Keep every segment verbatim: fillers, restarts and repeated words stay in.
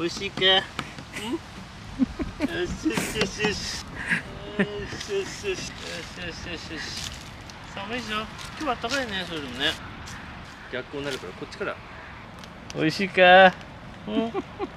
美味しいか。よしよしよしよし。よしよしよしよしよしよし。寒いでしょ。今日は暖かいね、それでもね。逆光になるからこっちから。美味しいか。うん。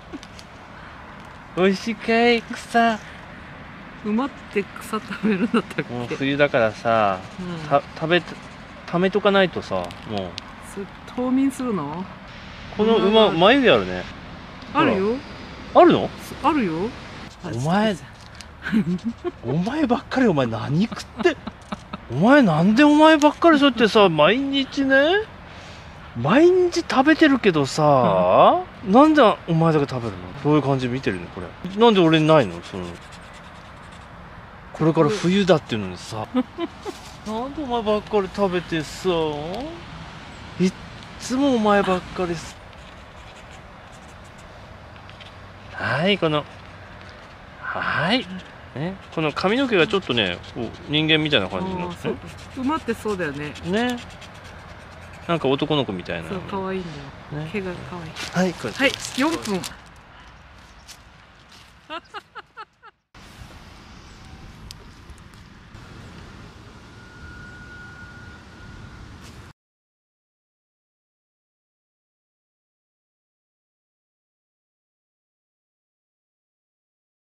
美味しいかい草。 馬って草食べるんだったっけ？ もう冬だからさ、うん、た食べためとかないとさ、もう。 それ冬眠するの？ この馬眉毛あるね。 あるよ。 あるの？ あるよ。 お前お前ばっかりお前何食ってお前なんでお前ばっかりそうやってさ毎日ね毎日食べてるけどさ、うん、なんでお前だけ食べるの？どういう感じで見てるのこれ？なんで俺にないの？そのこれから冬だっていうのにさなんでお前ばっかり食べてさ、いっつもお前ばっかりさ。はい、このはい、ね、この髪の毛がちょっとね人間みたいな感じの、 馬ってそうだよね。 ね、なんか男の子みたいな。 そう可愛いんだよ、ね、毛が可愛い。 はい、これはい、よんぷん。